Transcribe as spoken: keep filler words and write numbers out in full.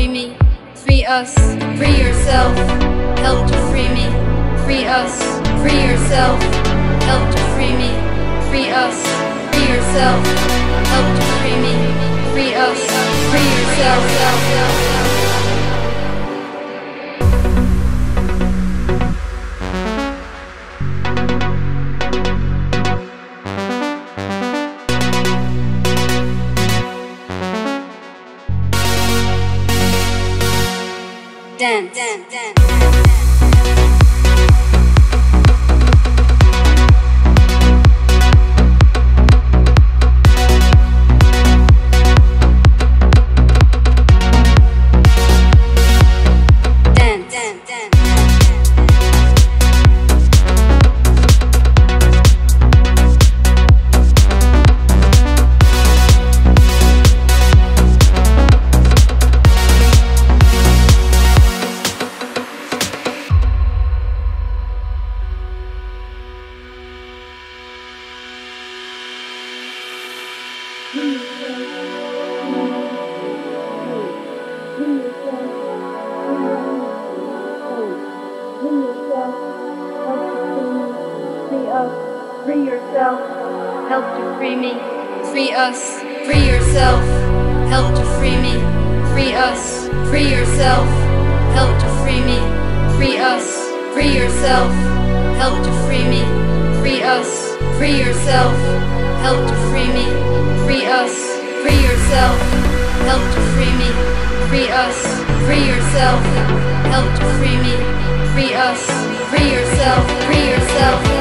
free me, free us, free yourself, help to free me, free us, free yourself, help to free me, free us, free yourself, help to free me, free us, free yourself. Dance, dance, dance. Free yourself, help to free me, free us, free yourself, help to free me, free us, free yourself, help to free me, free us, free yourself, help to free me, free us, free yourself, help to free me, free us, free yourself, help to free me, free us, free yourself, help to free me, free us, free yourself, free yourself.